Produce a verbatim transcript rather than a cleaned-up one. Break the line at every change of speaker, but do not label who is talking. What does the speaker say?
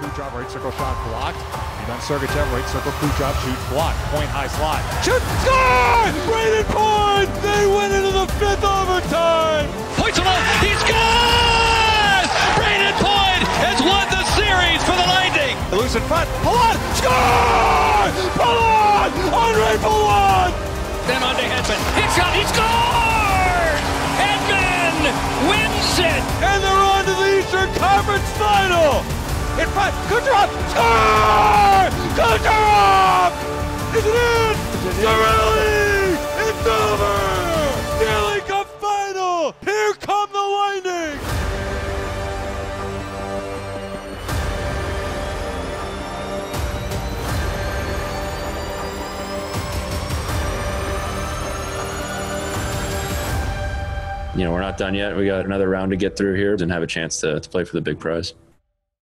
Kucherov, right circle shot blocked. Rebound Sergachev, right circle Kucherov, shoots blocked. Point high slot. Shoot! Score! Brayden Point! They win into the fifth overtime!
Points alone. He scores! Brayden Point has won the series for the Lightning.
Loose in front. Palat! Score! Palat! Andre Palat!
Then on to Hedman. Hit shot. He scores! Hedman wins it.
And they're on to the Eastern Conference Final! In front, Kucherov! Score! Kucherov! Is it in? Cirelli! It's over! Stanley Cup Final! Here come the Lightning!
You know, we're not done yet. We got another round to get through here and have a chance to, to play for the big prize.